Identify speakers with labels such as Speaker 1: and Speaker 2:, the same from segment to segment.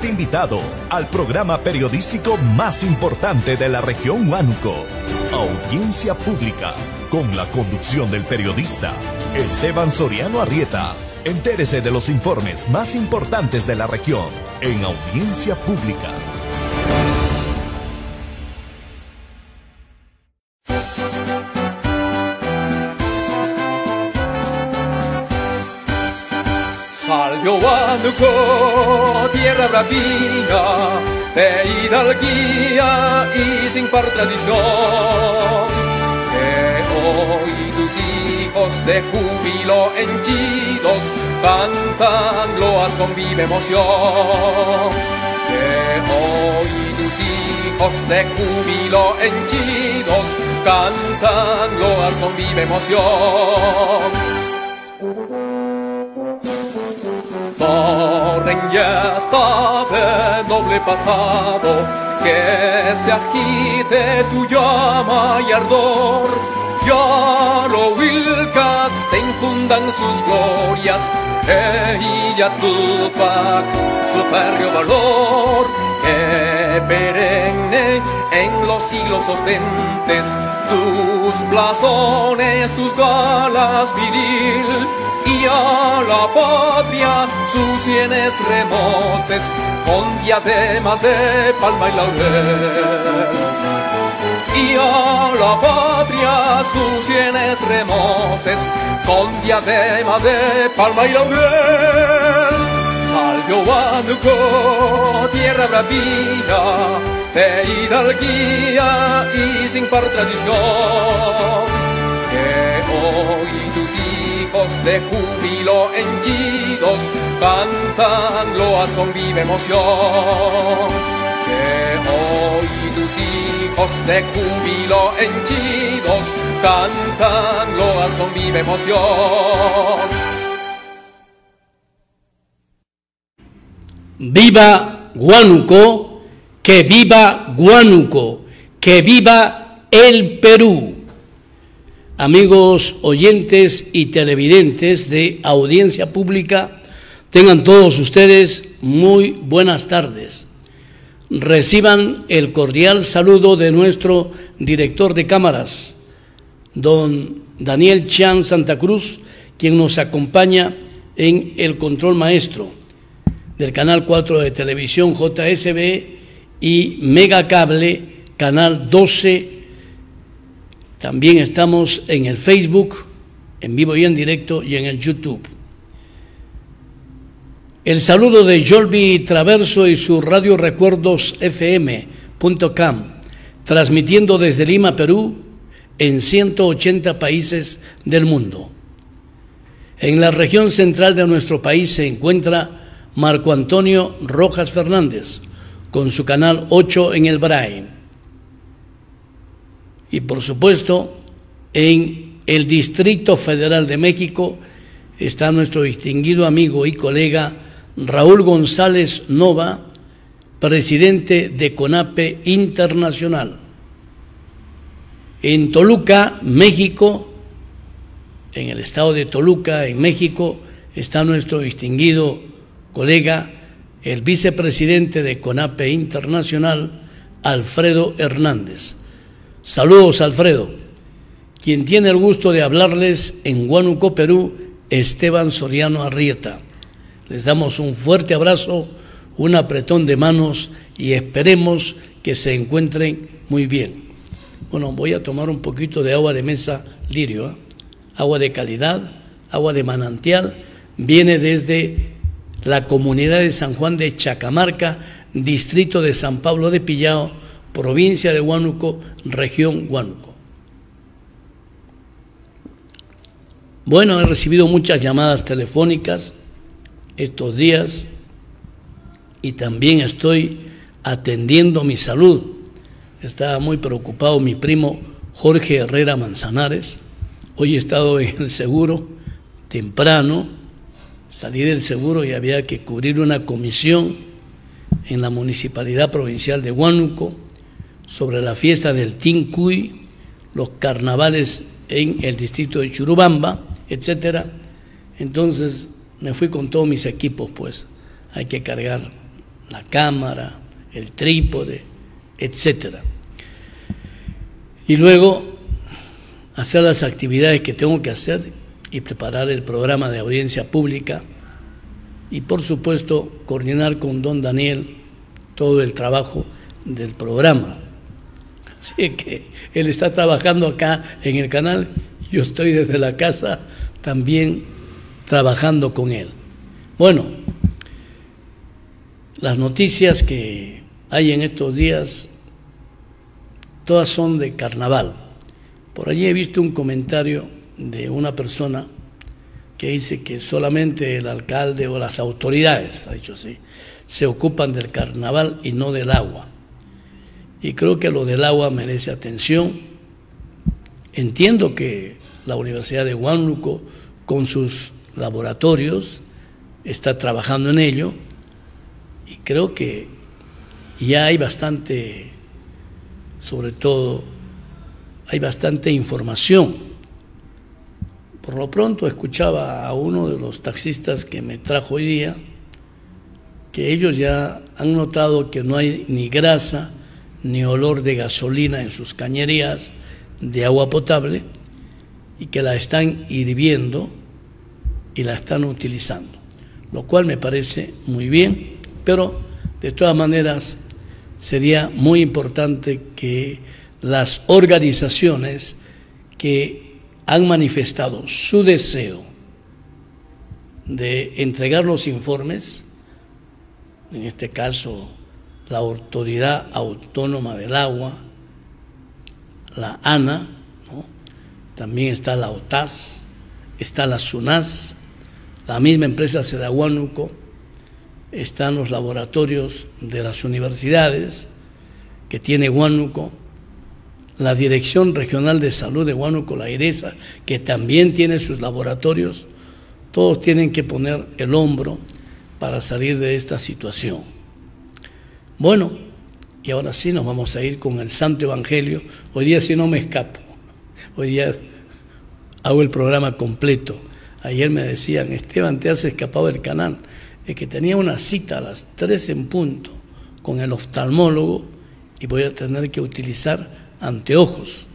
Speaker 1: Invitado al programa periodístico más importante de la región Huánuco, Audiencia Pública, con la conducción del periodista Esteban Soriano Arrieta. Entérese de los informes más importantes de la región en Audiencia Pública.
Speaker 2: Salió Huánuco, tierra bravía, de hidalguía y sin par tradición, que hoy tus hijos de júbilo henchidos cantan loas con viva emoción, que hoy tus hijos de júbilo henchidos cantan loas con viva emoción. Corren ya está de noble pasado, que se agite tu llama y ardor, ya lo Huilcas te infundan sus glorias, y ya Tupac su férreo valor, que perenne en los siglos ostentes tus blasones, tus galas viril, y a la patria sus sienes remoces con diademas de palma y laurel. Y a la patria sus sienes remoces con diademas de palma y laurel. Salió Huánuco, tierra bravía, de hidalguía y sin par tradición, que hoy tus hijos de júbilo henchidos cantan loas con viva emoción, que hoy tus hijos de júbilo henchidos cantan loas con viva emoción.
Speaker 3: Viva Huánuco, que viva Huánuco, que viva el Perú. Amigos oyentes y televidentes de Audiencia Pública, tengan todos ustedes muy buenas tardes. Reciban el cordial saludo de nuestro director de cámaras, don Daniel Chan Santa Cruz, quien nos acompaña en el control maestro del Canal 4 de Televisión JSB y Mega Cable, Canal 12. También estamos en el Facebook, en vivo y en directo, y en el YouTube. El saludo de Jolby Traverso y su Radio Recuerdos FM.com, transmitiendo desde Lima, Perú, en 180 países del mundo. En la región central de nuestro país se encuentra Marco Antonio Rojas Fernández, con su canal 8 en el Braille. Y por supuesto, en el Distrito Federal de México está nuestro distinguido amigo y colega Raúl González Nova, presidente de CONAPE Internacional. En Toluca, México, en el estado de Toluca, en México, está nuestro distinguido colega, el vicepresidente de CONAPE Internacional, Alfredo Hernández. Saludos, Alfredo. Quien tiene el gusto de hablarles en Huánuco, Perú, Esteban Soriano Arrieta. Les damos un fuerte abrazo, un apretón de manos y esperemos que se encuentren muy bien. Bueno, voy a tomar un poquito de agua de mesa lirio, ¿eh? Agua de calidad, agua de manantial, viene desde la comunidad de San Juan de Chacamarca, distrito de San Pablo de Pillao, provincia de Huánuco, región Huánuco. Bueno, he recibido muchas llamadas telefónicas estos días y también estoy atendiendo mi salud. Estaba muy preocupado mi primo Jorge Herrera Manzanares. Hoy he estado en el seguro temprano, salí del seguro y había que cubrir una comisión en la Municipalidad Provincial de Huánuco sobre la fiesta del Tincuy, los carnavales en el distrito de Churubamba, etcétera. Entonces me fui con todos mis equipos, pues hay que cargar la cámara, el trípode, etc. Y luego hacer las actividades que tengo que hacer y preparar el programa de audiencia pública y, por supuesto, coordinar con don Daniel todo el trabajo del programa. Así que él está trabajando acá en el canal, yo estoy desde la casa también trabajando con él. Bueno, las noticias que hay en estos días, todas son de carnaval. Por allí he visto un comentario de una persona que dice que solamente el alcalde o las autoridades, ha dicho así, se ocupan del carnaval y no del agua. Y creo que lo del agua merece atención. Entiendo que la Universidad de Huánuco, con sus laboratorios, está trabajando en ello, y creo que ya hay bastante, sobre todo, hay bastante información. Por lo pronto escuchaba a uno de los taxistas que me trajo hoy día, que ellos ya han notado que no hay ni grasa ni olor de gasolina en sus cañerías de agua potable, y que la están hirviendo y la están utilizando, lo cual me parece muy bien, pero de todas maneras sería muy importante que las organizaciones que han manifestado su deseo de entregar los informes, en este caso la Autoridad Autónoma del Agua, la ANA, ¿no? También está la OTAS, está la SUNAS, la misma empresa Sedahuánuco, están los laboratorios de las universidades que tiene Huánuco, la Dirección Regional de Salud de Huánuco, la IRESA, que también tiene sus laboratorios. Todos tienen que poner el hombro para salir de esta situación. Bueno, y ahora sí nos vamos a ir con el Santo Evangelio. Hoy día sí no me escapo, hoy día hago el programa completo. Ayer me decían, Esteban, te has escapado del canal. Es que tenía una cita a las 3 en punto con el oftalmólogo y voy a tener que utilizar anteojos.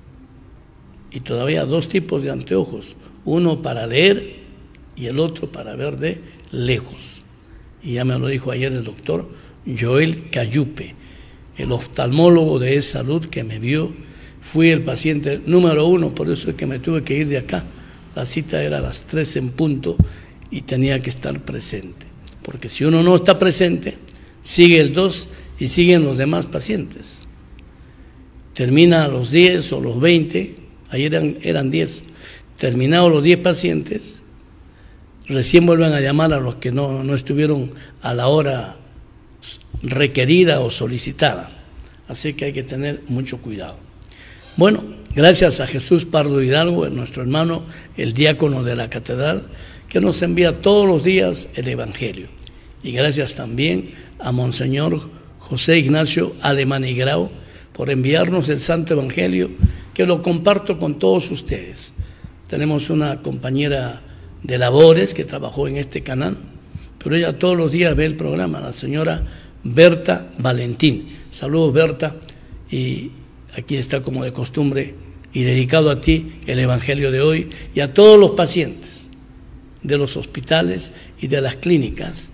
Speaker 3: Y todavía 2 tipos de anteojos, uno para leer y el otro para ver de lejos. Y ya me lo dijo ayer el doctor Joel Cayupe, el oftalmólogo de E-Salud que me vio. Fui el paciente número 1, por eso es que me tuve que ir de acá. La cita era a las 3 en punto y tenía que estar presente, porque si uno no está presente, sigue el 2 y siguen los demás pacientes. Termina a los 10 o los 20, ayer eran 10, terminados los 10 pacientes, recién vuelven a llamar a los que no estuvieron a la hora requerida o solicitada. Así que hay que tener mucho cuidado. Bueno, gracias a Jesús Pardo Hidalgo, nuestro hermano, el diácono de la catedral, que nos envía todos los días el Evangelio. Y gracias también a Monseñor José Ignacio Alemán y Grau por enviarnos el Santo Evangelio, que lo comparto con todos ustedes. Tenemos una compañera de labores que trabajó en este canal, pero ella todos los días ve el programa, la señora Berta Valentín. Saludos, Berta, y aquí está como de costumbre y dedicado a ti el Evangelio de hoy y a todos los pacientes de los hospitales y de las clínicas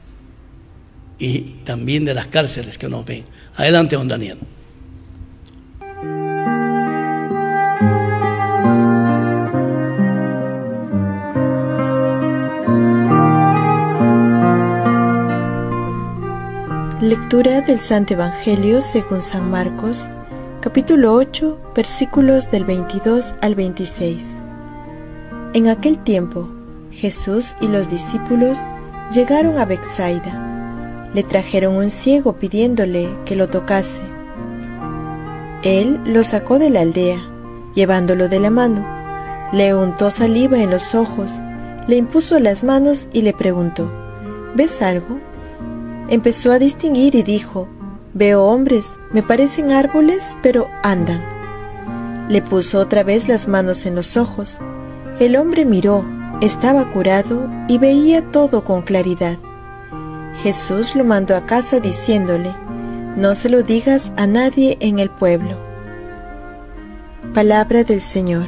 Speaker 3: y también de las cárceles que nos ven. Adelante, don Daniel.
Speaker 4: Lectura del Santo Evangelio según San Marcos, capítulo 8, versículos del 22 al 26. En aquel tiempo, Jesús y los discípulos llegaron a Betsaida. Le trajeron un ciego pidiéndole que lo tocase. Él lo sacó de la aldea, llevándolo de la mano. Le untó saliva en los ojos, le impuso las manos y le preguntó, ¿ves algo? Empezó a distinguir y dijo, veo hombres, me parecen árboles, pero andan. Le puso otra vez las manos en los ojos. El hombre miró, estaba curado y veía todo con claridad. Jesús lo mandó a casa diciéndole: no se lo digas a nadie en el pueblo. Palabra del Señor.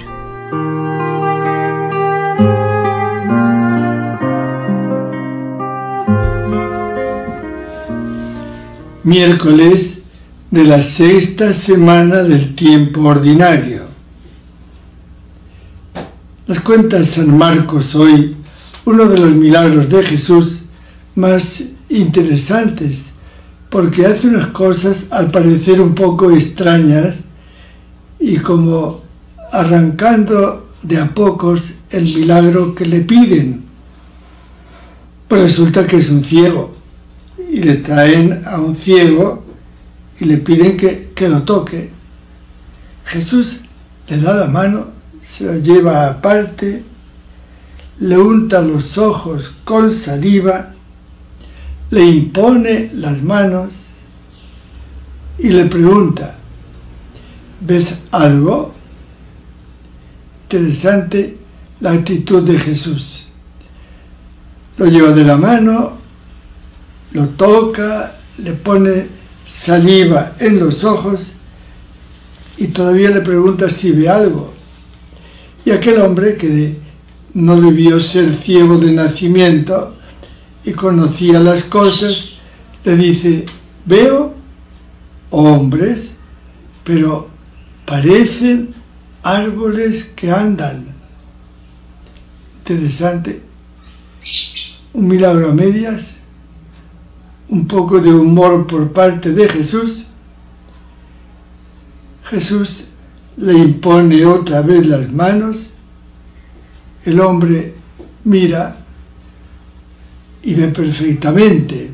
Speaker 5: Miércoles de la sexta semana del tiempo ordinario. Nos cuenta San Marcos hoy uno de los milagros de Jesús más interesantes, porque hace unas cosas al parecer un poco extrañas y como arrancando de a pocos el milagro que le piden. Pues resulta que es un ciego y le traen a un ciego y le piden que lo toque. Jesús le da la mano, se lo lleva aparte, le unta los ojos con saliva, le impone las manos y le pregunta: ¿ves algo? Interesante la actitud de Jesús. Lo lleva de la mano, lo toca, le pone saliva en los ojos y todavía le pregunta si ve algo. Y aquel hombre, que no debió ser ciego de nacimiento y conocía las cosas, le dice: veo hombres, pero parecen árboles que andan. Interesante. Un milagro a medias, un poco de humor por parte de Jesús. Jesús le impone otra vez las manos, el hombre mira y ve perfectamente,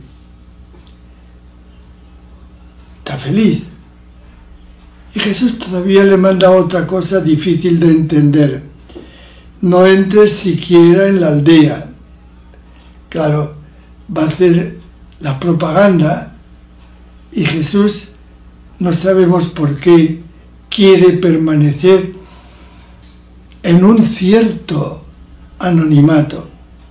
Speaker 5: está feliz. Y Jesús todavía le manda otra cosa difícil de entender: no entres siquiera en la aldea. Claro, va a hacer la propaganda y Jesús, no sabemos por qué, quiere permanecer en un cierto anonimato,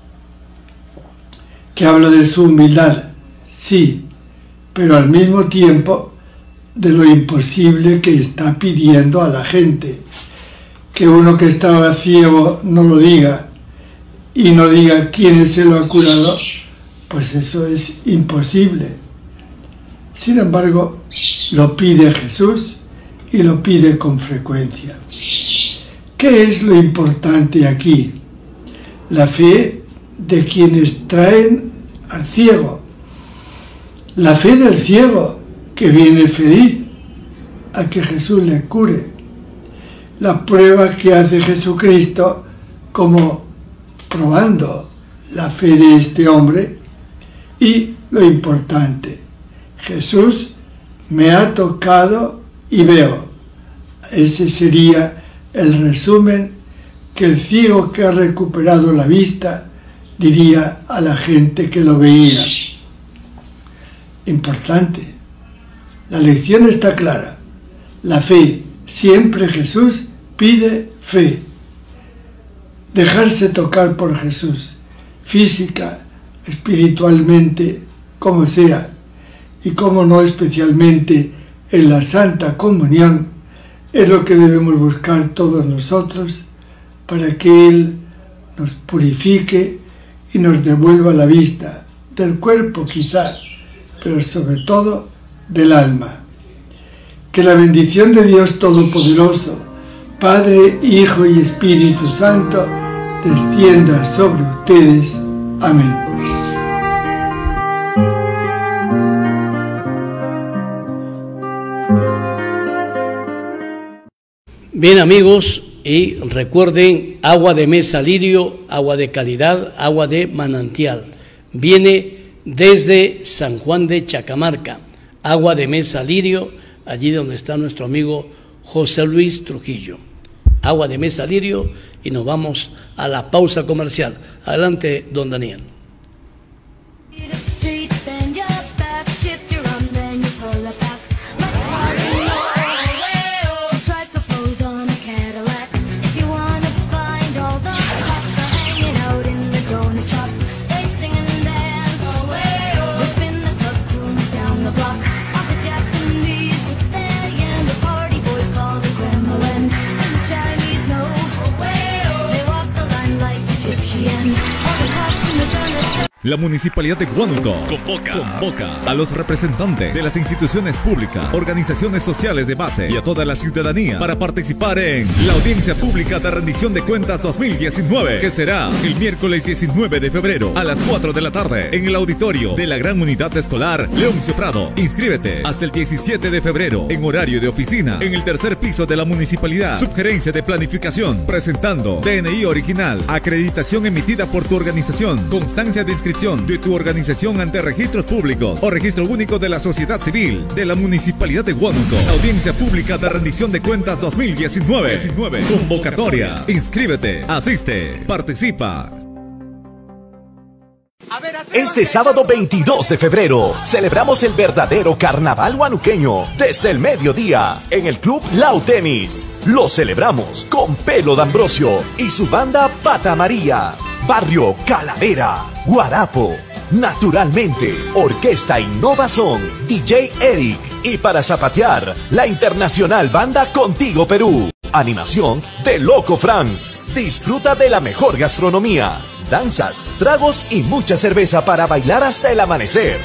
Speaker 5: que habla de su humildad, sí, pero al mismo tiempo de lo imposible que está pidiendo a la gente. Que uno que estaba ciego no lo diga y no diga quién se lo ha curado, pues eso es imposible. Sin embargo, lo pide Jesús y lo pide con frecuencia. ¿Qué es lo importante aquí? La fe de quienes traen al ciego. La fe del ciego, que viene feliz a que Jesús le cure. La prueba que hace Jesucristo, como probando la fe de este hombre. Y lo importante: Jesús me ha tocado y veo. Ese sería el resumen que el ciego que ha recuperado la vista diría a la gente que lo veía. Importante. La lección está clara. La fe, siempre Jesús pide fe. Dejarse tocar por Jesús, física, espiritualmente, como sea, y como no especialmente en la Santa Comunión, es lo que debemos buscar todos nosotros para que Él nos purifique y nos devuelva la vista, del cuerpo quizás, pero sobre todo del alma. Que la bendición de Dios Todopoderoso, Padre, Hijo y Espíritu Santo, descienda sobre ustedes. Amén.
Speaker 3: Bien, amigos, y recuerden: agua de mesa lirio, agua de calidad, agua de manantial. Viene desde San Juan de Chacamarca, agua de mesa lirio, allí donde está nuestro amigo José Luis Trujillo. Agua de mesa lirio, y nos vamos a la pausa comercial. Adelante, don Daniel.
Speaker 6: La Municipalidad de Huánuco convoca a los representantes de las instituciones públicas, organizaciones sociales de base y a toda la ciudadanía para participar en la audiencia pública de rendición de cuentas 2019, que será el miércoles 19 de febrero a las 4 de la tarde en el auditorio de la Gran Unidad Escolar Leoncio Prado. Inscríbete hasta el 17 de febrero en horario de oficina en el tercer piso de la municipalidad. Subgerencia de Planificación, presentando DNI original, acreditación emitida por tu organización, constancia de inscripción de tu organización ante registros públicos o registro único de la sociedad civil de la Municipalidad de Huánuco. Audiencia pública de rendición de cuentas 2019. Convocatoria. Inscríbete, asiste, participa.
Speaker 1: Este sábado 22 de febrero celebramos el verdadero carnaval huanuqueño desde el mediodía en el Club Lau Tenis. Lo celebramos con Pelo D'Ambrosio y su banda Pata María, Barrio Calavera, Guarapo, Naturalmente, Orquesta Innovazón, DJ Eric y para zapatear, la internacional banda Contigo Perú. Animación de Loco Franz. Disfruta de la mejor gastronomía, danzas, tragos y mucha cerveza para bailar hasta el amanecer.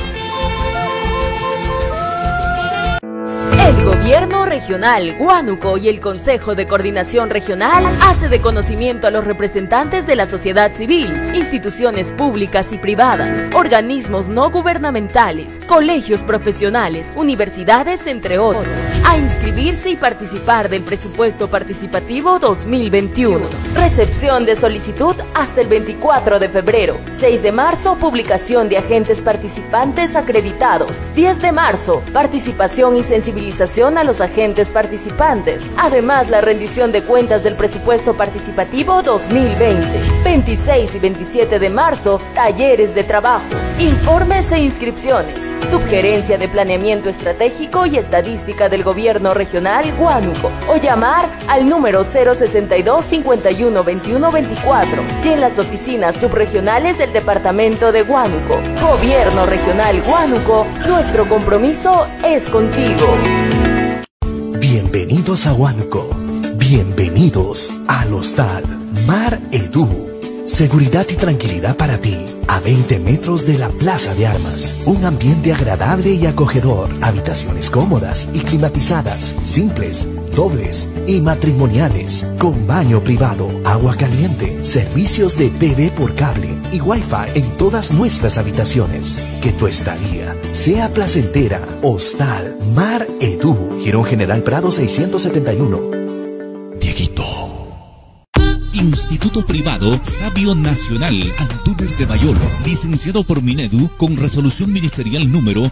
Speaker 7: El Gobierno Regional Huánuco y el Consejo de Coordinación Regional hace de conocimiento a los representantes de la sociedad civil, instituciones públicas y privadas, organismos no gubernamentales, colegios profesionales, universidades, entre otros, a inscribirse y participar del presupuesto participativo 2021. Recepción de solicitud hasta el 24 de febrero. 6 de marzo, publicación de agentes participantes acreditados. 10 de marzo, participación y sensibilización a los agentes participantes. Además, la rendición de cuentas del presupuesto participativo 2020. 26 y 27 de marzo, talleres de trabajo. Informes e inscripciones. Subgerencia de Planeamiento Estratégico y Estadística del Gobierno Regional Huánuco. O llamar al número 062 51 21 24 y en las oficinas subregionales del Departamento de Huánuco. Gobierno Regional Huánuco, nuestro compromiso es contigo.
Speaker 1: Bienvenidos a Huánuco. Bienvenidos al Hostal Mar Edu. Seguridad y tranquilidad para ti, a 20 metros de la Plaza de Armas. Un ambiente agradable y acogedor, habitaciones cómodas y climatizadas, simples, dobles y matrimoniales, con baño privado, agua caliente, servicios de TV por cable y Wi-Fi en todas nuestras habitaciones. Que tu estadía sea placentera. Hostal Mar Edu, Girón General Prado 671.
Speaker 8: Dieguito. Instituto Privado Sabio Nacional Antunes de Mayolo, licenciado por Minedu con resolución ministerial número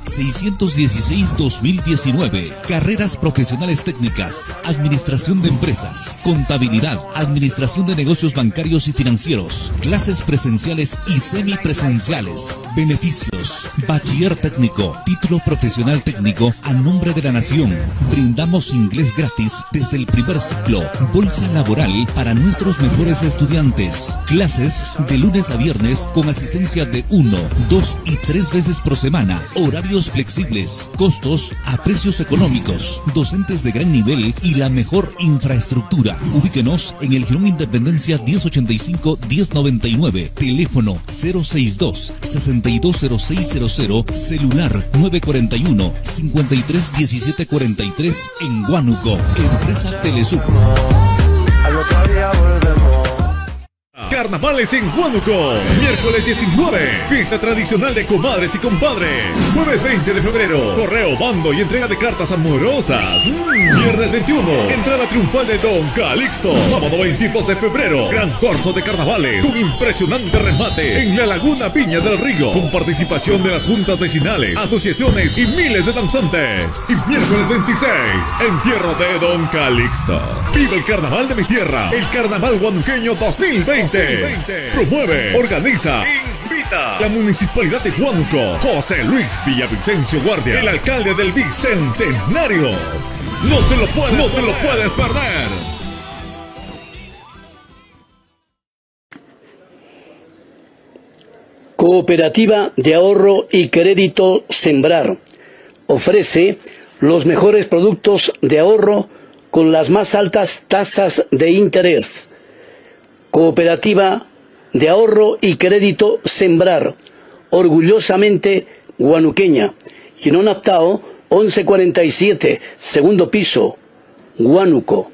Speaker 8: 616-2019. Carreras profesionales técnicas, administración de empresas, contabilidad, administración de negocios bancarios y financieros, clases presenciales y semipresenciales. Beneficios: bachiller técnico, título profesional técnico a nombre de la nación. Brindamos inglés gratis desde el primer ciclo. Bolsa laboral para nuestros mejores estudiantes. Clases de lunes a viernes con asistencia de 1, 2 y 3 veces por semana. Horarios flexibles. Costos a precios económicos. Docentes de gran nivel y la mejor infraestructura. Ubíquenos en el Girón Independencia 1085-1099. Teléfono 062-620600. Celular 941-531743 en Huánuco. Empresa Telesur.
Speaker 6: Carnavales en Huánuco. Miércoles 19, fiesta tradicional de comadres y compadres. Jueves 20 de febrero, correo, bando y entrega de cartas amorosas. Viernes 21, entrada triunfal de Don Calixto. Sábado 22 de febrero, gran corso de carnavales. Un impresionante remate en la Laguna Viña del Río, con participación de las juntas vecinales, asociaciones y miles de danzantes. Y miércoles 26, entierro de Don Calixto. Viva el carnaval de mi tierra, el Carnaval Huanuqueño 2020. Promueve, organiza, invita la Municipalidad de Huánuco. José Luis Villavicencio Guardia, el alcalde del Bicentenario. No te lo puedes perder.
Speaker 3: Cooperativa de Ahorro y Crédito Sembrar ofrece los mejores productos de ahorro con las más altas tasas de interés. Cooperativa de Ahorro y Crédito Sembrar orgullosamente guanuqueña. Girón Aptao, 1147, segundo piso, Huánuco.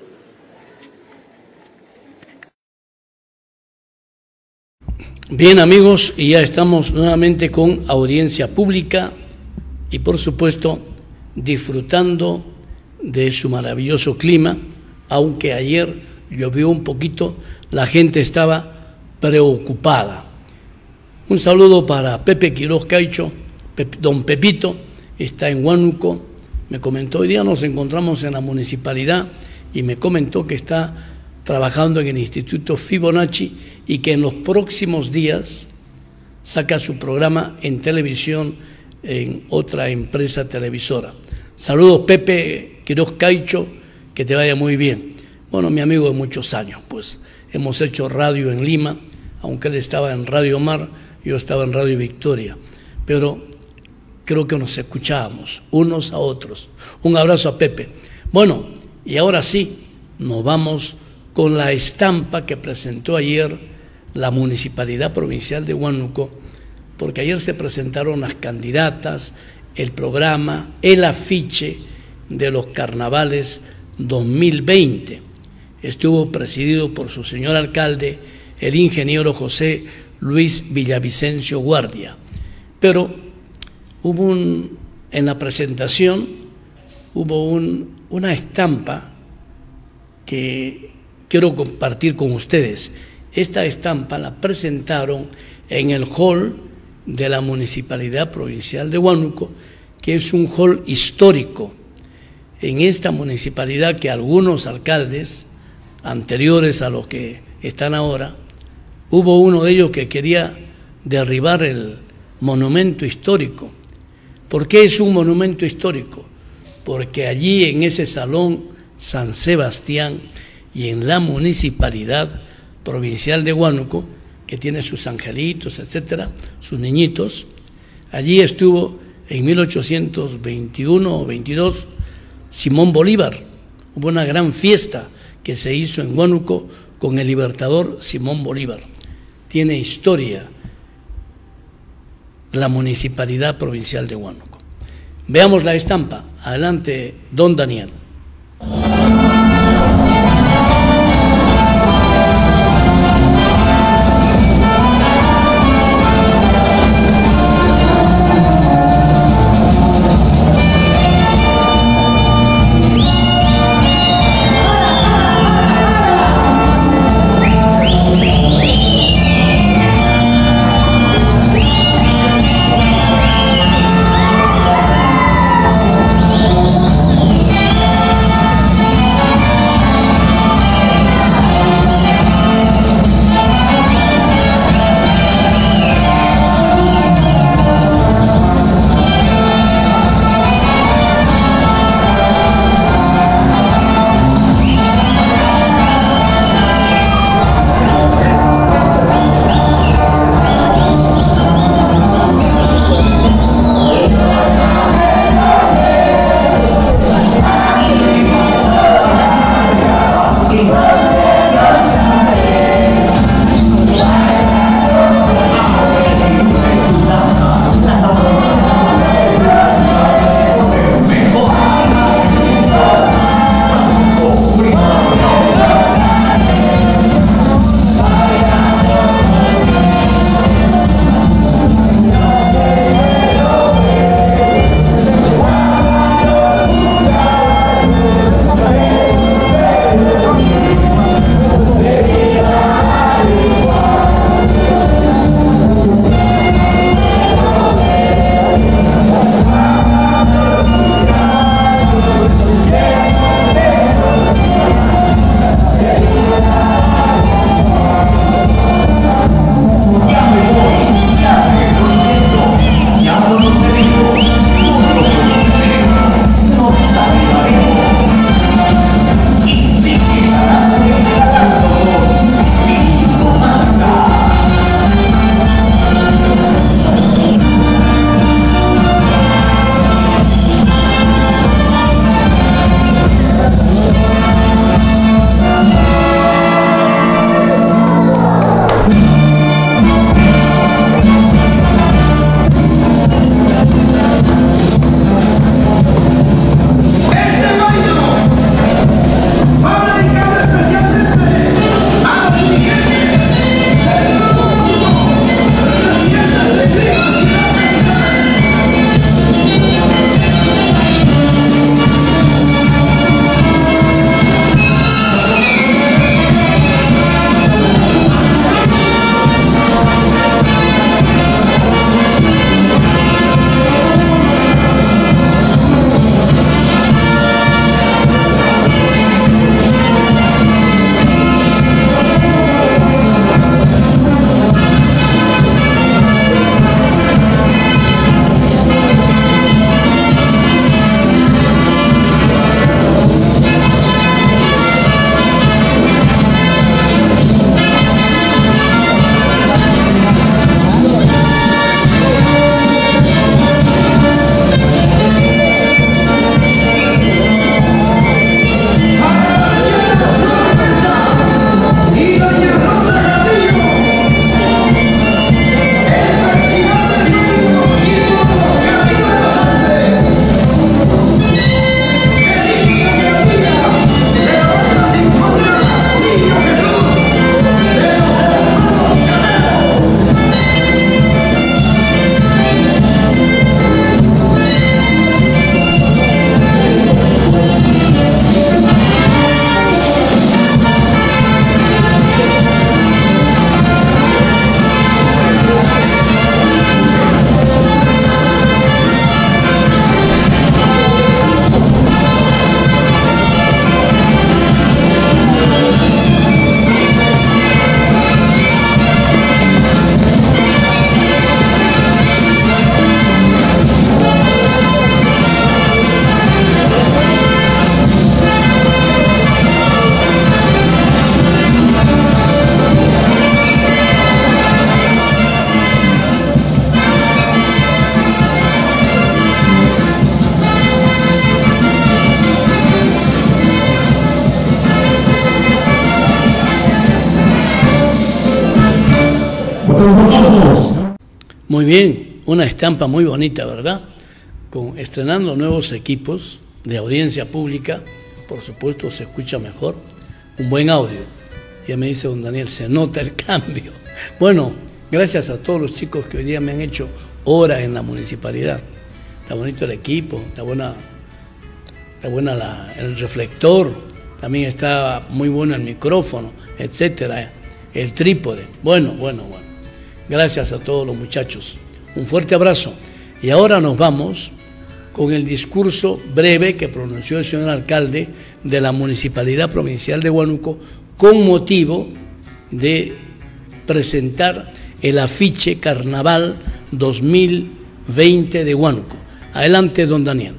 Speaker 3: Bien amigos, y ya estamos nuevamente con audiencia pública y por supuesto disfrutando de su maravilloso clima, aunque ayer llovió un poquito, la gente estaba preocupada. Un saludo para Pepe Quiroz Caicho, don Pepito, está en Huánuco, me comentó, hoy día nos encontramos en la municipalidad y me comentó que está trabajando en el Instituto Fibonacci y que en los próximos días saca su programa en televisión en otra empresa televisora. Saludos Pepe Quiroz Caicho, que te vaya muy bien. Bueno, mi amigo de muchos años, pues hemos hecho radio en Lima, aunque él estaba en Radio Mar, yo estaba en Radio Victoria, pero creo que nos escuchábamos unos a otros. Un abrazo a Pepe. Bueno, y ahora sí, nos vamos con la estampa que presentó ayer la Municipalidad Provincial de Huánuco, porque ayer se presentaron las candidatas, el programa, el afiche de los carnavales 2020. Estuvo presidido por su señor alcalde, el ingeniero José Luis Villavicencio Guardia. Pero hubo en la presentación hubo una estampa que quiero compartir con ustedes. Esta estampa la presentaron en el hall de la Municipalidad Provincial de Huánuco, que es un hall histórico. En esta municipalidad que algunos alcaldes anteriores a los que están ahora, hubo uno de ellos que quería derribar el monumento histórico. ¿Por qué es un monumento histórico? Porque allí en ese salón San Sebastián y en la Municipalidad Provincial de Huánuco, que tiene sus angelitos, etcétera, sus niñitos, allí estuvo en 1821 o 22 Simón Bolívar. Hubo una gran fiesta que se hizo en Huánuco con el libertador Simón Bolívar. Tiene historia la Municipalidad Provincial de Huánuco. Veamos la estampa. Adelante, don Daniel. Muy bien, una estampa muy bonita, ¿verdad? Estrenando nuevos equipos de audiencia pública, por supuesto se escucha mejor, un buen audio. Ya me dice don Daniel, se nota el cambio. Bueno, gracias a todos los chicos que hoy día me han hecho hora en la municipalidad. Está bonito el equipo, está buena el reflector, también está muy bueno el micrófono, etcétera, el trípode. Bueno. Gracias a todos los muchachos. Un fuerte abrazo. Y ahora nos vamos con el discurso breve que pronunció el señor alcalde de la Municipalidad Provincial de Huánuco con motivo de presentar el afiche Carnaval 2020 de Huánuco. Adelante, don Daniel.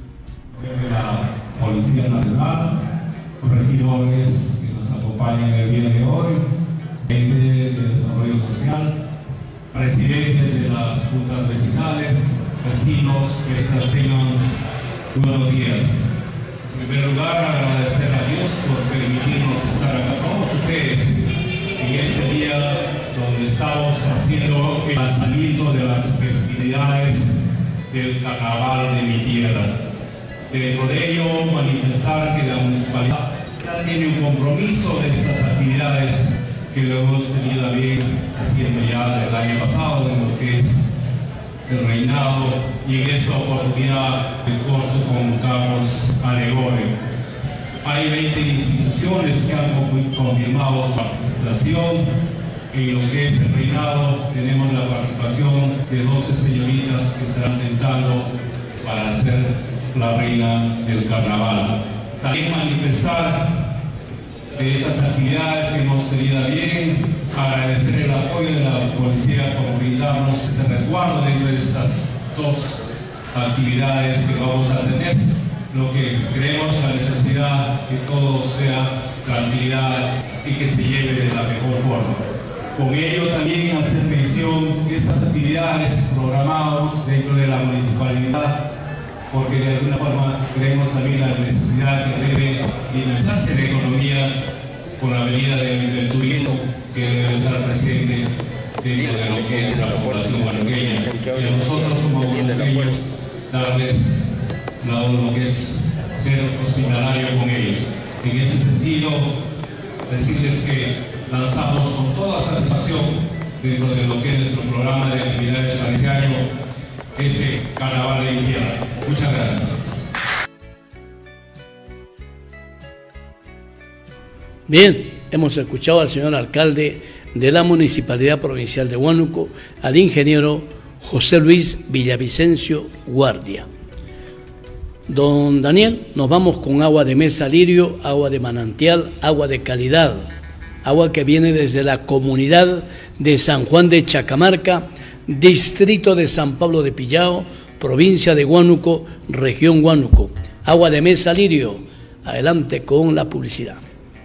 Speaker 9: De la Policía Nacional, los regidores que nos acompañan el día de hoy, gente de desarrollo social, presidentes de las juntas vecinales, vecinos, que estas tengan buenos días. En primer lugar, agradecer a Dios por permitirnos estar acá todos ustedes en este día donde estamos haciendo el lanzamiento de las festividades del carnaval de mi tierra. Dentro de ello, manifestar que la municipalidad ya tiene un compromiso de estas actividades que lo hemos tenido bien haciendo ya desde el año pasado, en lo que es el reinado, y en esta oportunidad el corso con carros alegóricos. Hay 20 instituciones que han confirmado su participación. En lo que es el reinado tenemos la participación de 12 señoritas que estarán tentando para ser la reina del carnaval. También manifestar de estas actividades que hemos tenido bien, agradecer el apoyo de la policía por brindarnos este resguardo dentro de estas dos actividades que vamos a tener. Lo que creemos la necesidad que todo sea tranquilidad y que se lleve de la mejor forma. Con ello también hacer mención de estas actividades programadas dentro de la municipalidad, porque de alguna forma creemos también la necesidad que debe dinamizarse la economía con la venida del turismo que debe estar presente dentro de lo que es la población huánuqueña. Y a nosotros como huánuqueños darles lo que es ser hospitalario con ellos. En ese sentido, decirles que lanzamos con toda satisfacción dentro de lo que es nuestro programa de actividades para este año este carnaval de mi tierra. Muchas gracias.
Speaker 3: Bien, hemos escuchado al señor alcalde de la Municipalidad Provincial de Huánuco, al ingeniero José Luis Villavicencio Guardia. Don Daniel, nos vamos con agua de mesa lirio, agua de manantial, agua de calidad, agua que viene desde la comunidad de San Juan de Chacamarca, distrito de San Pablo de Pillao, provincia de Huánuco, región Huánuco. Agua de mesa lirio. Adelante con la publicidad.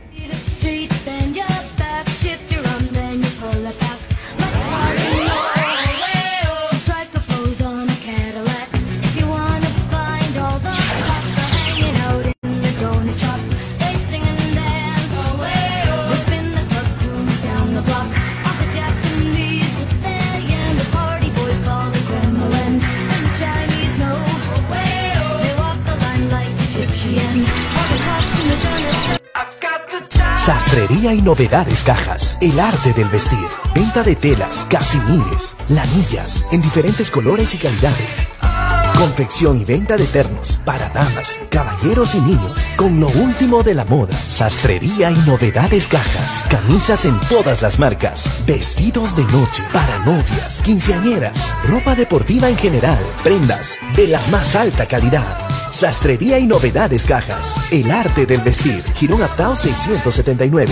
Speaker 10: Sastrería y novedades cajas, el arte del vestir, venta de telas, casimires, lanillas en diferentes colores y calidades. Confección y venta de ternos para damas, caballeros y niños con lo último de la moda. Sastrería y novedades cajas, camisas en todas las marcas, vestidos de noche para novias, quinceañeras, ropa deportiva en general, prendas de la más alta calidad. Sastrería y novedades cajas, el arte del vestir. Girón Aptao 679.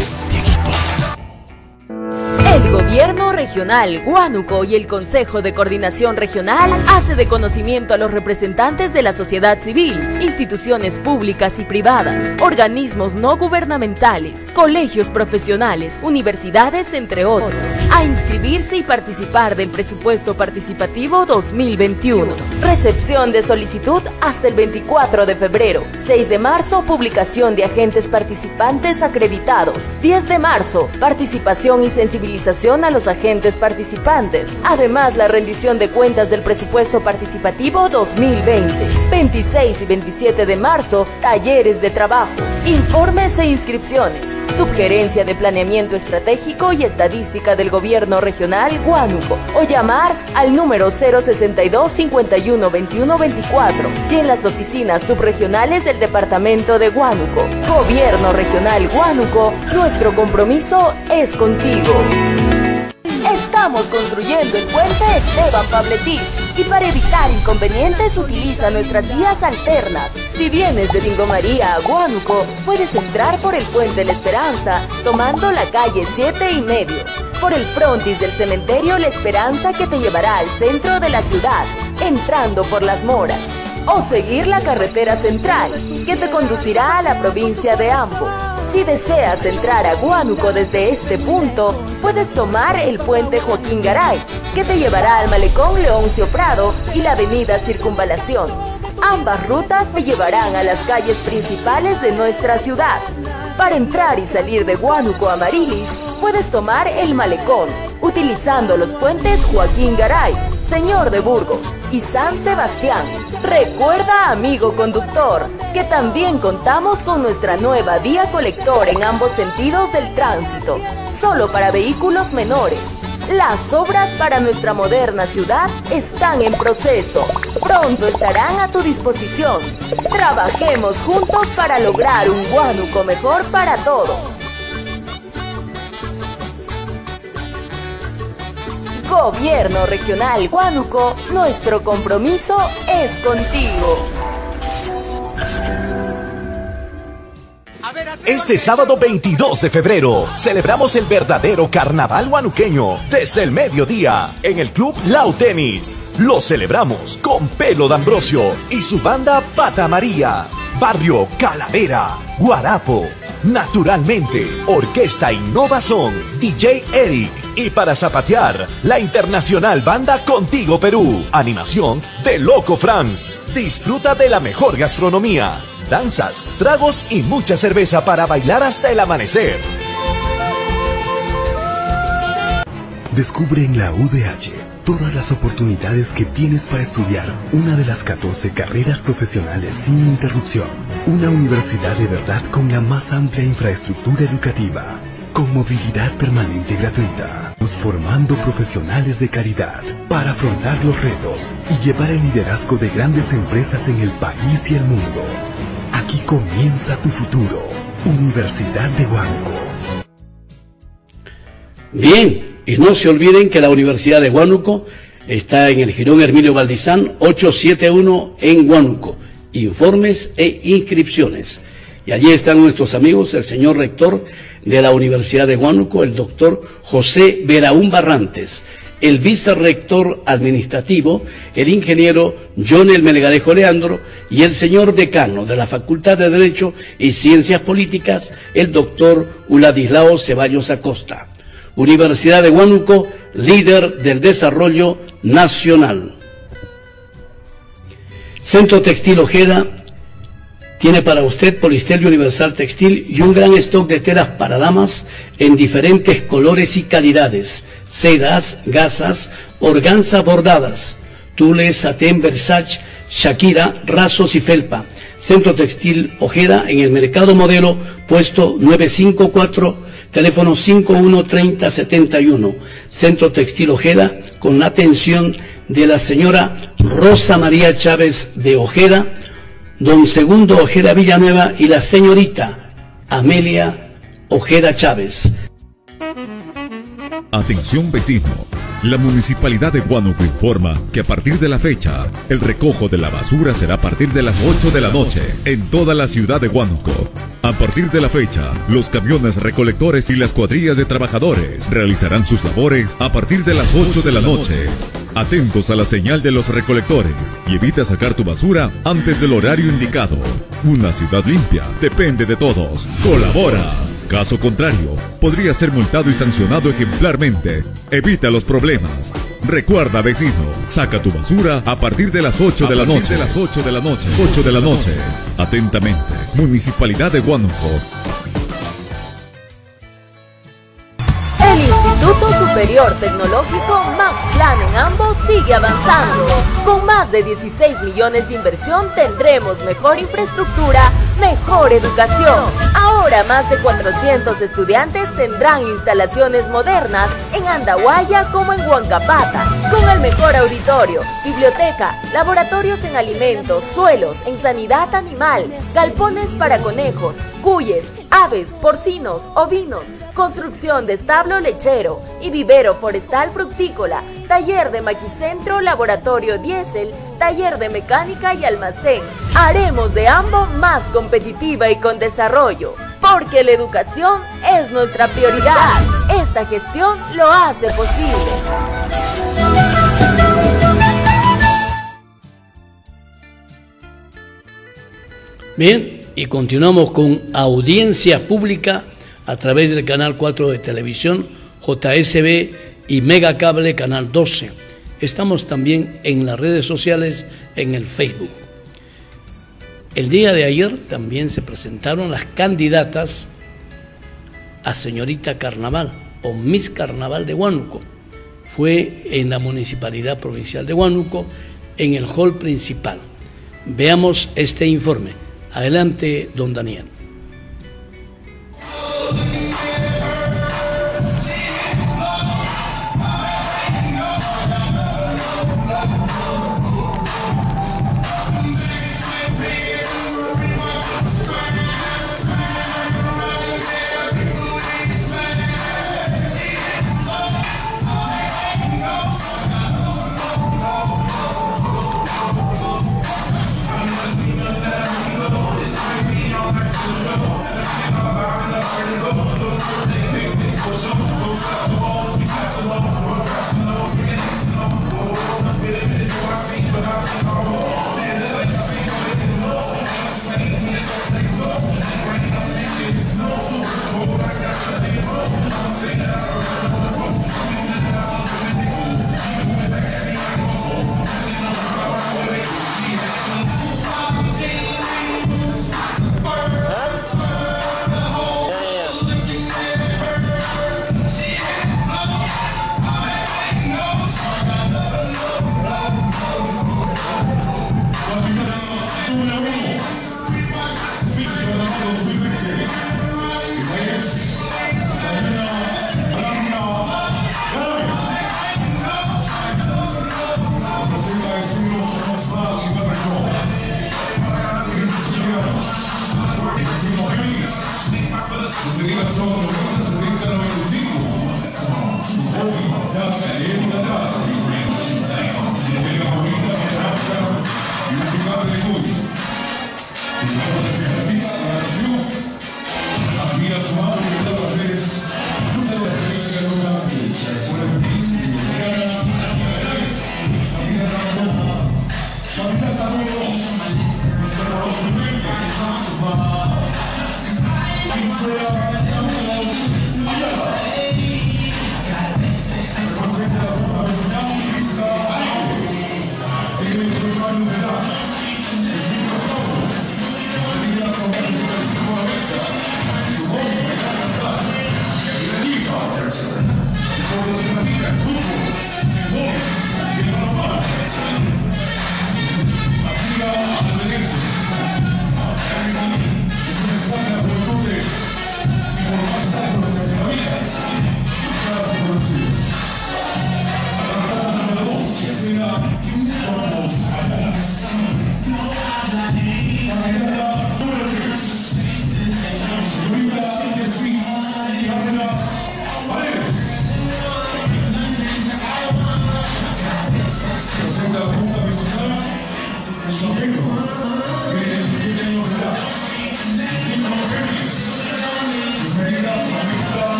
Speaker 7: El Gobierno Regional Huánuco y el Consejo de Coordinación Regional hace de conocimiento a los representantes de la sociedad civil, instituciones públicas y privadas, organismos no gubernamentales, colegios profesionales, universidades, entre otros, a inscribirse y participar del presupuesto participativo 2021. Recepción de solicitud hasta el 24 de febrero. 6 de marzo, publicación de agentes participantes acreditados. 10 de marzo, participación y sensibilización a los agentes entes participantes. Además, la rendición de cuentas del presupuesto participativo 2020. 26 y 27 de marzo, talleres de trabajo, informes e inscripciones. Sugerencia de planeamiento estratégico y estadística del Gobierno Regional Huánuco o llamar al número 062 51 21 24 y en las oficinas subregionales del Departamento de Huánuco. Gobierno Regional Huánuco, nuestro compromiso es contigo. Estamos construyendo el puente Esteban Pavlovich y para evitar inconvenientes utiliza nuestras vías alternas. Si vienes de Dingo María a Huánuco, puedes entrar por el puente La Esperanza, tomando la calle 7,5, por el frontis del cementerio La Esperanza que te llevará al centro de la ciudad, entrando por Las Moras, o seguir la carretera central que te conducirá a la provincia de Ambo. Si deseas entrar a Huánuco desde este punto, puedes tomar el puente Joaquín Garay, que te llevará al malecón Leoncio Prado y la avenida Circunvalación. Ambas rutas te llevarán a las calles principales de nuestra ciudad. Para entrar y salir de Huánuco a Marilis, puedes tomar el malecón, utilizando los puentes Joaquín Garay, Señor de Burgos y San Sebastián. Recuerda, amigo conductor, que también contamos con nuestra nueva vía colector en ambos sentidos del tránsito, solo para vehículos menores. Las obras para nuestra moderna ciudad están en proceso. Pronto estarán a tu disposición. Trabajemos juntos para lograr un Huánuco mejor para todos. Gobierno Regional Huánuco, nuestro compromiso es contigo.
Speaker 1: Este sábado 22 de febrero celebramos el verdadero carnaval huanuqueño desde el mediodía en el Club Lau Tenis. Lo celebramos con Pelo D'Ambrosio y su banda Pata María, Barrio Calavera, Guarapo, Naturalmente, Orquesta Innovazón, DJ Eric y para zapatear, la internacional banda Contigo Perú, animación de Loco Franz. Disfruta de la mejor gastronomía, danzas, tragos y mucha cerveza para bailar hasta el amanecer.
Speaker 11: Descubre en la UDH todas las oportunidades que tienes para estudiar una de las 14 carreras profesionales sin interrupción. Una universidad de verdad con la más amplia infraestructura educativa, con movilidad permanente gratuita, formando profesionales de calidad para afrontar los retos y llevar el liderazgo de grandes empresas en el país y el mundo. Aquí comienza tu futuro. Universidad de Huánuco.
Speaker 3: Bien, y no se olviden que la Universidad de Huánuco está en el Jirón Hermilio Valdizán 871 en Huánuco. Informes e inscripciones. Y allí están nuestros amigos, el señor rector de la Universidad de Huánuco, el doctor José Veraún Barrantes, el vicerrector administrativo, el ingeniero Jonel Melgarejo Leandro, y el señor decano de la Facultad de Derecho y Ciencias Políticas, el doctor Uladislao Ceballos Acosta. Universidad de Huánuco, líder del desarrollo nacional. Centro Textil Ojeda tiene para usted poliestelio universal textil y un gran stock de telas para damas en diferentes colores y calidades, sedas, gasas, organza bordadas, tules, satén, Versace, Shakira, rasos y felpa. Centro Textil Ojeda en el Mercado Modelo, puesto 954, teléfono 513071. Centro Textil Ojeda con la atención de la señora Rosa María Chávez de Ojeda, don Segundo Ojeda Villanueva y la señorita Amelia Ojeda Chávez.
Speaker 6: Atención vecino, la Municipalidad de Huánuco informa que a partir de la fecha, el recojo de la basura será a partir de las 8 de la noche en toda la ciudad de Huánuco. A partir de la fecha, los camiones recolectores y las cuadrillas de trabajadores realizarán sus labores a partir de las 8 de la noche. Atentos a la señal de los recolectores y evita sacar tu basura antes del horario indicado. Una ciudad limpia depende de todos. ¡Colabora! Caso contrario, podría ser multado y sancionado ejemplarmente. Evita los problemas. Recuerda, vecino, saca tu basura a partir de las 8 de la noche. 8 de la noche. 8 de la noche. Atentamente, Municipalidad de Huánuco.
Speaker 7: El Instituto Superior Superior Tecnológico Max Plan en ambos sigue avanzando. Con más de 16 millones de inversión tendremos mejor infraestructura, mejor educación. Ahora más de 400 estudiantes tendrán instalaciones modernas en Andahuaya como en Huancapata, con el mejor auditorio, biblioteca, laboratorios en alimentos, suelos, en sanidad animal, galpones para conejos, cuyes, aves, porcinos, ovinos, construcción de establo lechero y vivero forestal fructícola, taller de maquicentro, laboratorio diésel, taller de mecánica y almacén. Haremos de Ambo más competitiva y con desarrollo, porque la educación es nuestra prioridad. Esta gestión lo hace posible.
Speaker 3: Bien, y continuamos con audiencia pública a través del canal 4 de televisión, JSB y Megacable canal 12. Estamos también en las redes sociales, en el Facebook. El día de ayer también se presentaron las candidatas a Señorita Carnaval o Miss Carnaval de Huánuco. Fue en la Municipalidad Provincial de Huánuco, en el hall principal. Veamos este informe. Adelante, don Daniel.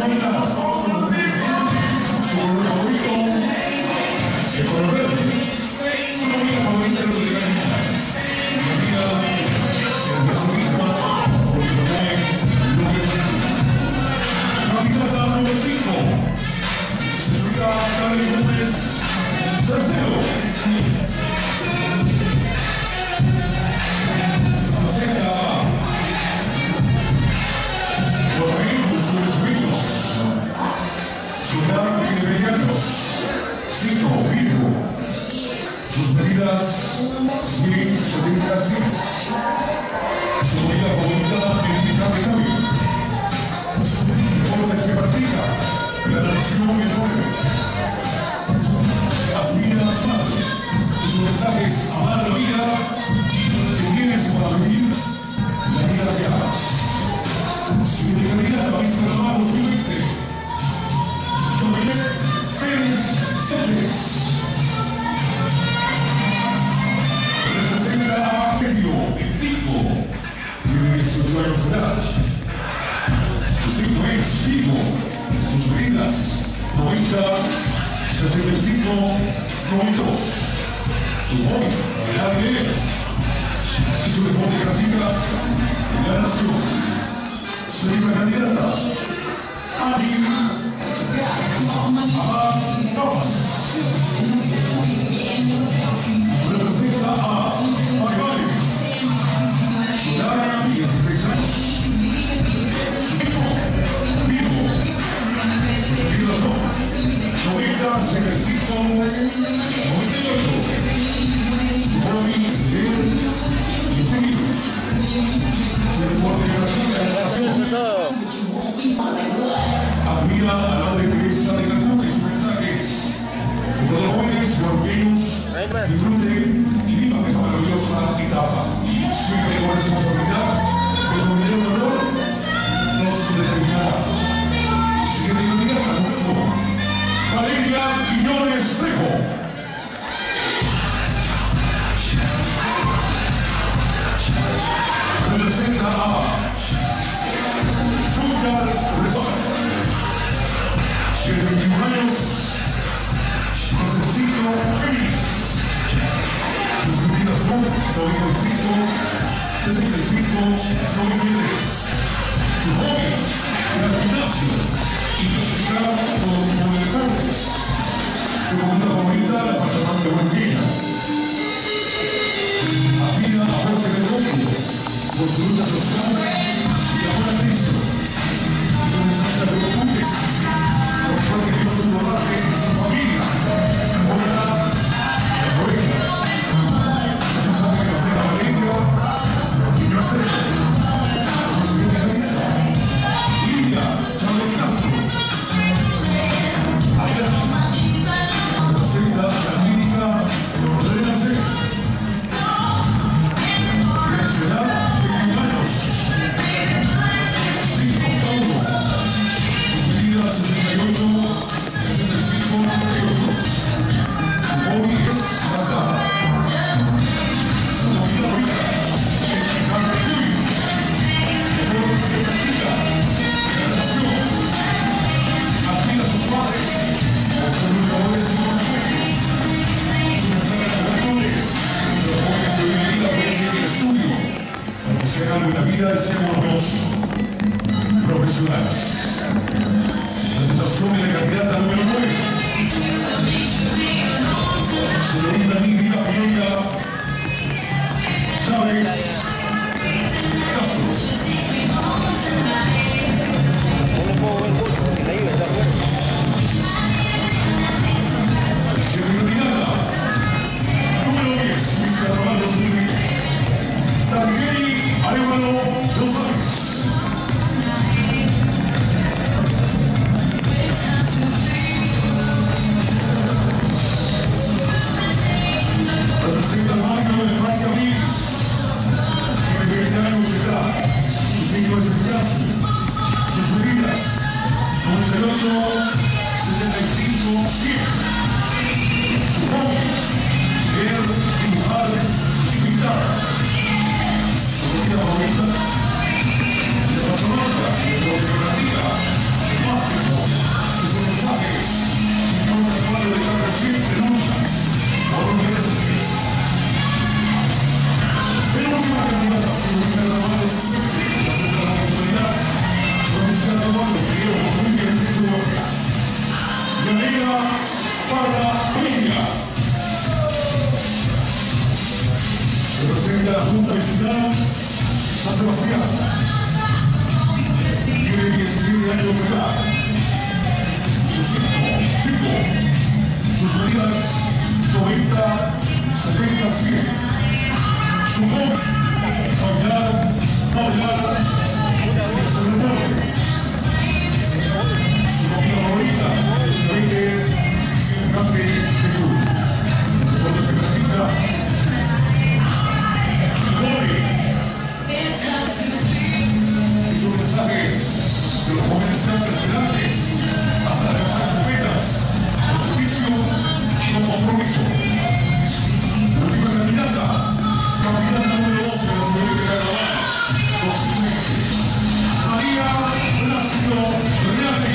Speaker 9: Sus medidas 170 su medida favorita en mitad de cambio. Todo se practica la nación menor. Admira a su madre y su mensaje es amar la vida que tienes para vivir la vida que amas. Su legalidad habéis grabado su mente. Dominé Pérez Sánchez. Representa a medio, el pico de su velocidad. Su signo es vivo, sus medidas 90, 65, 92. Su móvil, el ADN y su deporte grafica en la nación. Soy una candidata. Ani representa a Maribel. Su edad 16 años. Su signo, vivo. Sus medidas son 90, 65, 98. Su móvil, leer y seguir. Su deporte gratuito en la nación. Admira a la Madre Teresa de Calcuta y sus mensajes. Los jóvenes guardianos disfruten y vivan esta maravillosa etapa. Siempre con responsabilidad, pero con el honor nos determinará. Siguiente candidata, número Valeria Quiñones Trejo. Representa a Fulgar Resort. Tiene 21 años, necesito feliz. Sus medidas son 95, 65, 93. Su hobby era el gimnasio y practicar todo tipo de deportes. Su comida favorita, la Pachamama Huanqueña. Admira a Jorge de Rojo por su lucha social y amor a Cristo. Y su mensaje de preocupes. Porque Dios es un rodaje en esta familia. Ahora, la buena. Se nos ha de hacer a Valeria y no hacer. Su siguiente candidata. Lidia Chávez Castro. Allá. Representa la clínica de la C. Tiene su edad 21 años. 5'1". Sus medidas 68, 65, 98. Su hobby es cantar. Su movida ahorita es cantar de Julio. Deportes que practica. Natación. Admira a sus padres. Los luchadores y los jueces. Su mensaje a los jugadores. Los jóvenes de hoy en día pueden seguir el estudio. Para que se hagan buena vida y sean buenos profesionales. Presentación de la candidata número 9. Señorita Lidia Polonia Chávez Castro. Señorita número 10, Luis Carvalho Zúñiga. Daniel Arevalo Rosales. años de edad. Sus chicos, sus medidas 90, 70, 100. Su voz, bailar, se repone. Su comida favorita es el cante de club. Cuando se practica, y sus mensajes de los jóvenes sean personales hasta alcanzar sus metas, con servicio y con compromiso. La última candidata número 12 de la ciudad de Carnaval, 2020, María Plácido Reale.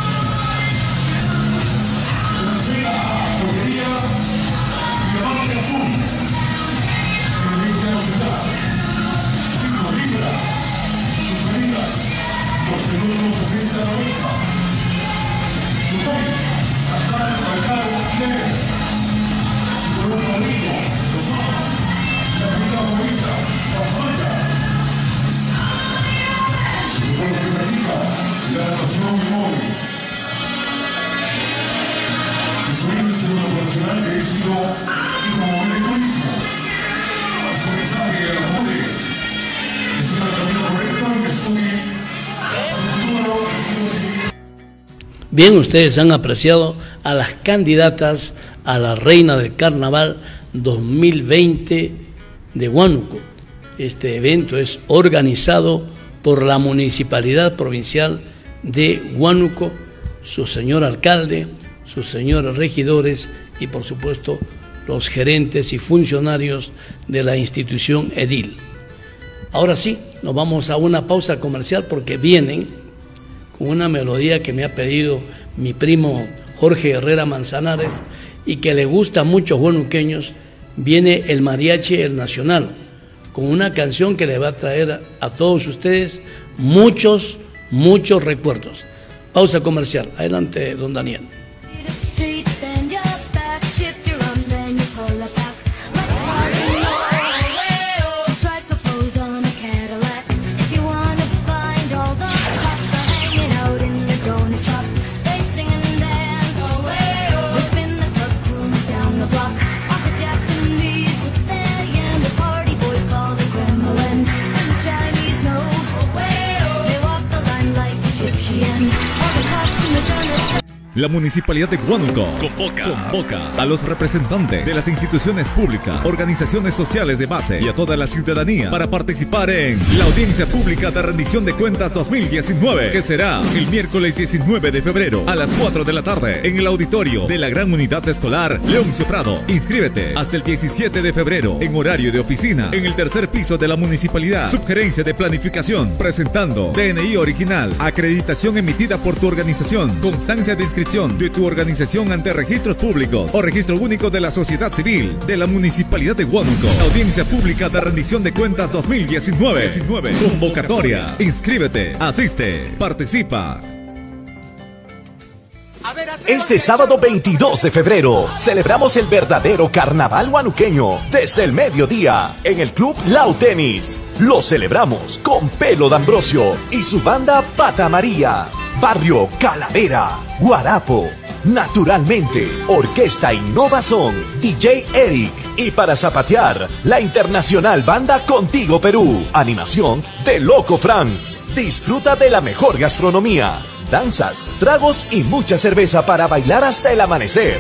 Speaker 9: Se enseña joyería y diamante azul. Tiene 20 años de edad, 5 libras, sus medidas, los kilómetros 60 a 90. Su hobby, cantar, bailar y leer. Su color favorito, rosado. La comida favorita, la falla. Su deporte que practica, la natación y móvil. Su sueño es ser una profesional de éxito y promover el turismo. Su mensaje a las mujeres es un camino correcto y que estudie su futuro y su vida.
Speaker 3: Bien, ustedes han apreciado a las candidatas a la Reina del Carnaval 2020 de Huánuco. Este evento es organizado por la Municipalidad Provincial de Huánuco, su señor alcalde, sus señores regidores y por supuesto los gerentes y funcionarios de la institución edil. Ahora sí, nos vamos a una pausa comercial porque vienen con una melodía que me ha pedido mi primo Jorge Herrera Manzanares y que le gusta a muchos huanuqueños. Viene el Mariachi El Nacional con una canción que le va a traer a todos ustedes muchos recuerdos. Pausa comercial. Adelante, don Daniel.
Speaker 6: La Municipalidad de Huánuco convoca a los representantes de las instituciones públicas, organizaciones sociales de base y a toda la ciudadanía para participar en la Audiencia Pública de Rendición de Cuentas 2019, que será el miércoles 19 de febrero a las 4 de la tarde en el auditorio de la Gran Unidad Escolar Leoncio Prado. Inscríbete hasta el 17 de febrero en horario de oficina en el tercer piso de la Municipalidad. Subgerencia de Planificación, presentando DNI original, acreditación emitida por tu organización, constancia de inscripción de tu organización ante registros públicos o registro único de la sociedad civil de la Municipalidad de Huánuco. Audiencia Pública de Rendición de Cuentas 2019. Convocatoria. Inscríbete, asiste, participa.
Speaker 10: Este sábado 22 de febrero celebramos el verdadero carnaval huanuqueño desde el mediodía en el Club Lau Tenis. Lo celebramos con Pelo D'Ambrosio y su banda Pata María, Barrio Calavera, Guarapo, Naturalmente, Orquesta Innovazón, DJ Eric y para zapatear, la internacional banda Contigo Perú, animación de Loco Franz. Disfruta de la mejor gastronomía, danzas, tragos y mucha cerveza para bailar hasta el amanecer.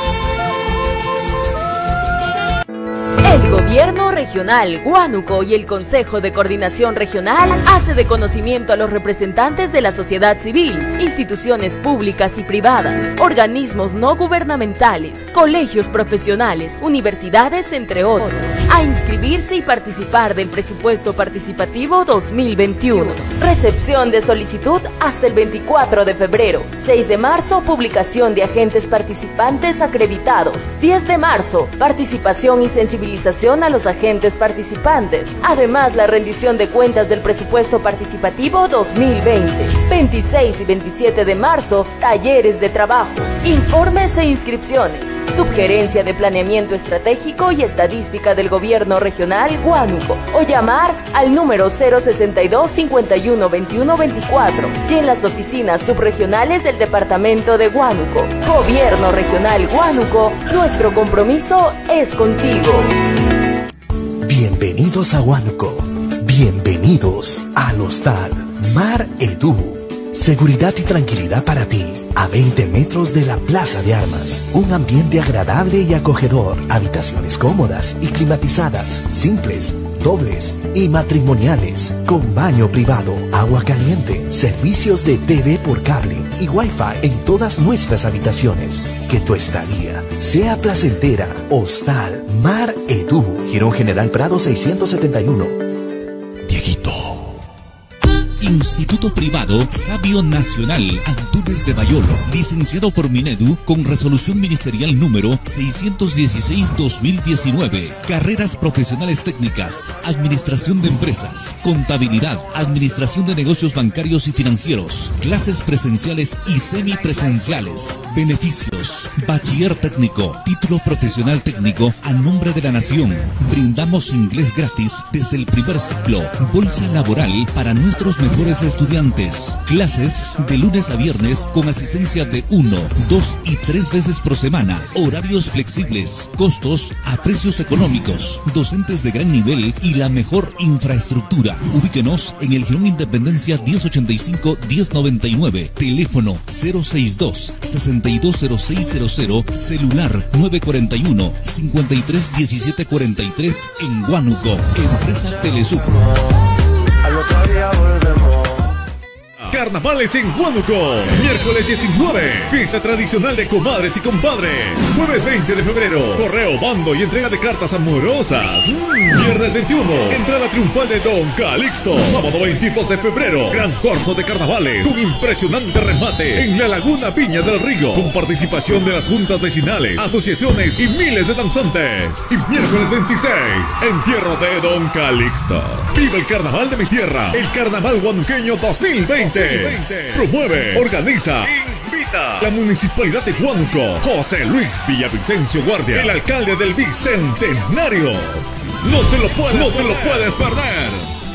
Speaker 7: El Gobierno Regional Huánuco y el Consejo de Coordinación Regional hace de conocimiento a los representantes de la sociedad civil, instituciones públicas y privadas, organismos no gubernamentales, colegios profesionales, universidades, entre otros, a inscribirse y participar del presupuesto participativo 2021. Recepción de solicitud hasta el 24 de febrero. 6 de marzo, publicación de agentes participantes acreditados. 10 de marzo, participación y sensibilización a los agentes participantes. Además, la rendición de cuentas del presupuesto participativo 2020. 26 y 27 de marzo, talleres de trabajo. Informes e inscripciones. Subgerencia de Planeamiento Estratégico y Estadística del Gobierno Regional Huánuco o llamar al número 062 51 21 24 y en las oficinas subregionales del Departamento de Huánuco. Gobierno Regional Huánuco, nuestro compromiso es contigo.
Speaker 10: Bienvenidos a Huánuco. Bienvenidos al Hostal Mar Edu. Seguridad y tranquilidad para ti. A 20 metros de la Plaza de Armas. Un ambiente agradable y acogedor. Habitaciones cómodas y climatizadas. Simples, dobles y matrimoniales. Con baño privado, agua caliente, servicios de TV por cable y Wi-Fi en todas nuestras habitaciones. Que tu estadía sea placentera. Hostal Mar Edu. Girón General Prado 671.
Speaker 8: Dieguito. Instituto Privado Sabio Nacional Antunes de Bayolo, licenciado por Minedu con resolución ministerial número 616-2019. Carreras profesionales técnicas, administración de empresas, contabilidad, administración de negocios bancarios y financieros, clases presenciales y semipresenciales. Beneficios: bachiller técnico, título profesional técnico a nombre de la nación. Brindamos inglés gratis desde el primer ciclo. Bolsa laboral para nuestros mejores estudiantes. Clases de lunes a viernes con asistencia de 1, 2 y 3 veces por semana. Horarios flexibles. Costos a precios económicos. Docentes de gran nivel y la mejor infraestructura. Ubíquenos en el Girón Independencia 1085-1099. Teléfono 062-620600. Celular 941-531743 en Huánuco. Empresa Telesur.
Speaker 6: Carnavales en Huánuco. Miércoles 19, fiesta tradicional de comadres y compadres. Jueves 20 de febrero, correo, bando y entrega de cartas amorosas. Viernes 21, entrada triunfal de Don Calixto. Sábado 22 de febrero, gran corso de carnavales con impresionante remate en la Laguna Viña del Río, con participación de las juntas vecinales, asociaciones y miles de danzantes. Y miércoles 26, entierro de Don Calixto. Viva el carnaval de mi tierra, el Carnaval Huanuqueño 2020. Promueve, organiza, invita la Municipalidad de Huánuco. José Luis Villavicencio Guardia, el alcalde del Bicentenario. No te lo puedes perder.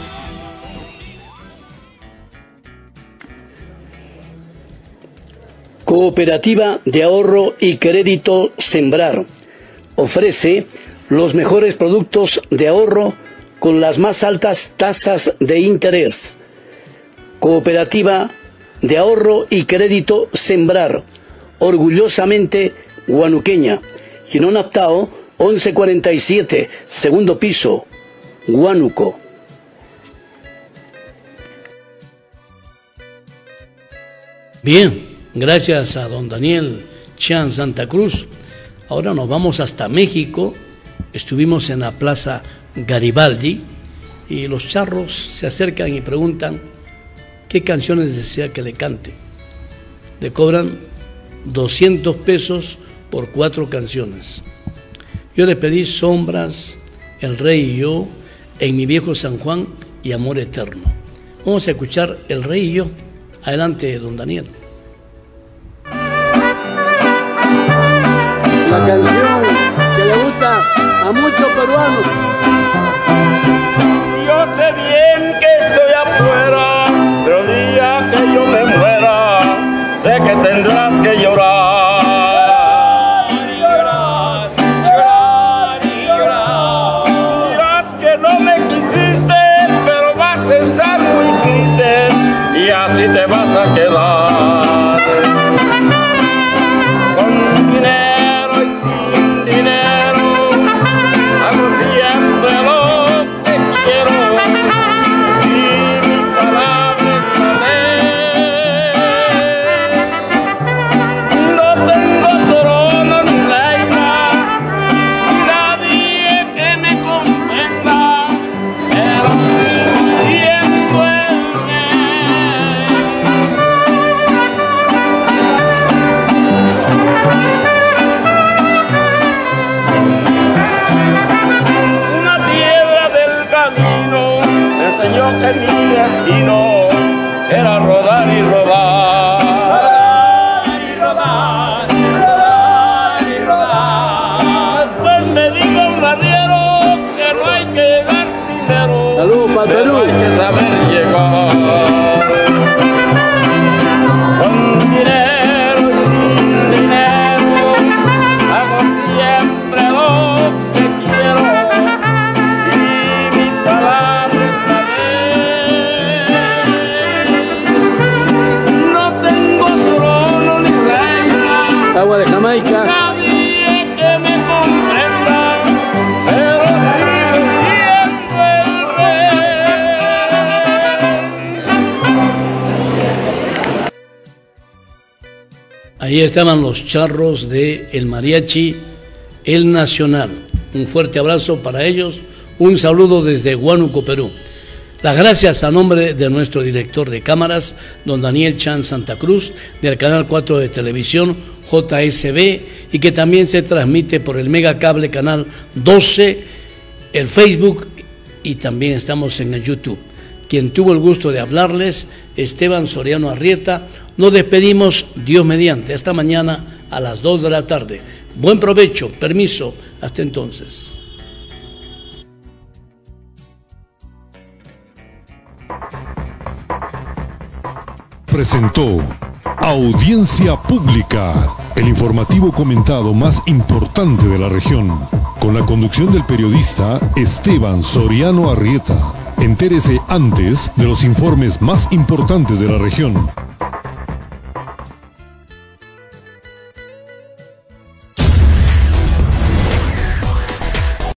Speaker 3: Cooperativa de Ahorro y Crédito Sembrar ofrece los mejores productos de ahorro con las más altas tasas de interés. Cooperativa de Ahorro y Crédito Sembrar, orgullosamente huanuqueña. Girón Aptao 1147, segundo piso, Huánuco. Bien, gracias a don Daniel Chan Santa Cruz. Ahora nos vamos hasta México. Estuvimos en la Plaza Garibaldi y los charros se acercan y preguntan qué canciones desea que le cante. Le cobran 200 pesos por 4 canciones. Yo le pedí Sombras, El Rey y Yo, En mi viejo San Juan y Amor Eterno. Vamos a escuchar El Rey y Yo. Adelante, don Daniel.
Speaker 12: La canción que le gusta a muchos peruanos.
Speaker 13: Yo sé bien que estoy afuera, pero el día que yo me muera, sé que tendrás que llorar. Llorar, llorar y llorar. Dirás que no me quisiste, pero vas a estar muy triste y así te vas a quedar. Con dinero y sin dinero, hago siempre lo que quiero. Que mi destino era rodar y rodar, rodar y rodar,
Speaker 12: agua de Jamaica.
Speaker 13: Nadie que me comprenda, pero sigue siendo el rey.
Speaker 3: Ahí estaban los charros de el mariachi El Nacional. Un fuerte abrazo para ellos, un saludo desde Huánuco, Perú. Las gracias a nombre de nuestro director de cámaras, don Daniel Chan Santa Cruz, del Canal 4 de Televisión, JSB, y que también se transmite por el Mega Cable Canal 12, el Facebook, y también estamos en el YouTube. Quien tuvo el gusto de hablarles, Esteban Soriano Arrieta. Nos despedimos, Dios mediante, hasta mañana a las 2 de la tarde. Buen provecho, permiso, hasta entonces.
Speaker 14: Presentó Audiencia Pública, el informativo comentado más importante de la región, con la conducción del periodista Esteban Soriano Arrieta. Entérese antes de los informes más importantes de la región.